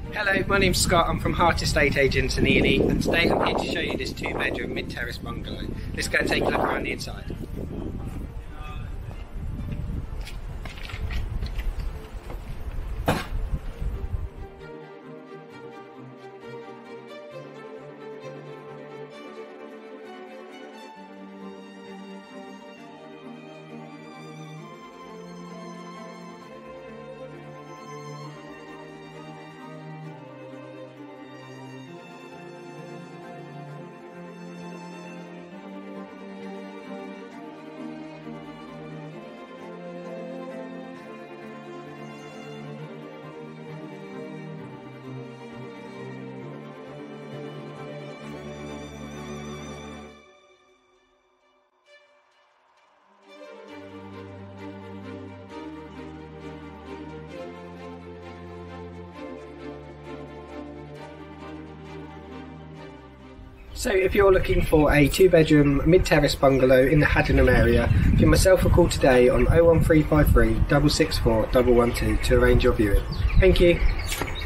Hello, my name's Scott. I'm from HAART Estate Agents in E&E, and today I'm here to show you this 2-bedroom mid-terrace bungalow. Let's go and take a look around the inside. So if you're looking for a 2-bedroom mid-terrace bungalow in the Haddenham area, give myself a call today on 01353 664 112 to arrange your viewing. Thank you.